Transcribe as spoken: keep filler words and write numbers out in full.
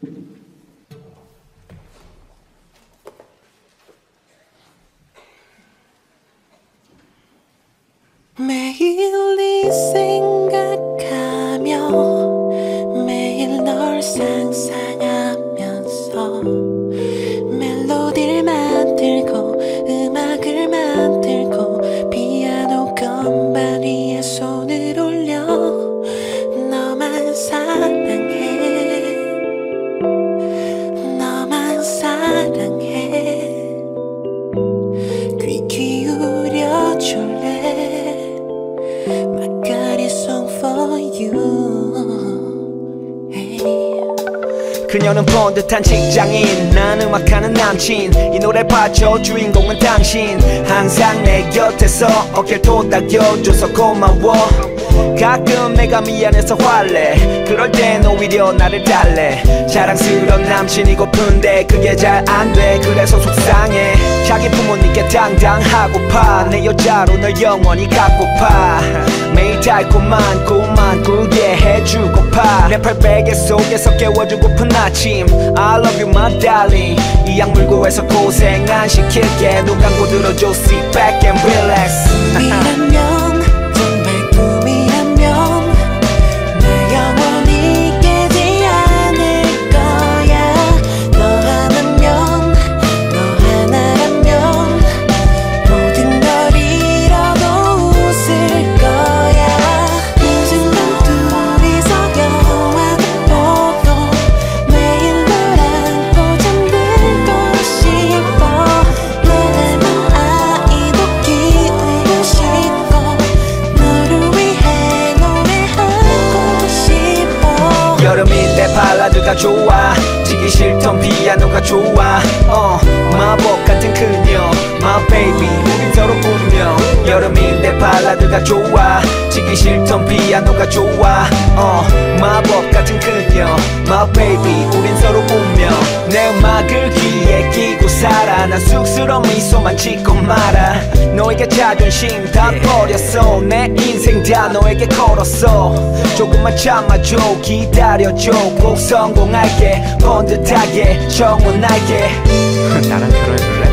매일 네 생각하며 매일 널 상상하면서 멜로디를 만들고 음악을 만들고 피아노 건반 위에 손을 올려 너만 사랑해 너만 사랑해 귀 기울여 줄래 song for you. Hey. 그녀는 번듯한 직장인, 난 음악하는 남친. 이 노래 봐줘, 주인공은 당신. 항상 내 곁에서 어깨를 토닥여줘서 고마워. 가끔 내가 미안해서 화내. 그럴 땐 오히려 나를 달래. 자랑스러운 남친이고픈데 그게 잘 안돼. 그래서 속상해. 자기 부모님께 당당하고파. 내 여자로 널 영원히 갖고파. 매일 달콤한 꿈만 꾸게 해주고파. 내 팔베개 속에서 깨워주고픈 아침. I love you my darling. 이 약물고에서 고생 안 시킬게. 눈 감고 들어줘 sit back and relax. 꿈이라면 정말 꿈이라면 나 영원히 깨지 않을 거야. 너 하나면 너 하나라면 모든 걸 잃어도 웃을 거야. 요즘 난 둘이서 영화도 보고 매일 널 안고 잠들고 싶어. 너 닮은 아이도 키우고 싶고 너를 위해 노래하고 싶어. 여름인데 발라드가 좋아. 지기 싫던 피아노가 좋아. 어, 마법 같은 그녀 My baby 우린 서로 운명. 여름인데 발라드가 좋아. 지기 싫던 피아노가 좋아. 어, 마법 같은 그녀 My baby 우린 서로 운명. 내 음악을 귀에 끼고 살아. 난 쑥스러운 미소만 짓고 말아. 너에게 자존심 다 버렸어. 내 인생 다 너에게 걸었어. 조금만 참아줘 기다려줘. 꼭 성공할게 번듯하게 정원할게. 나랑 결혼해줄래?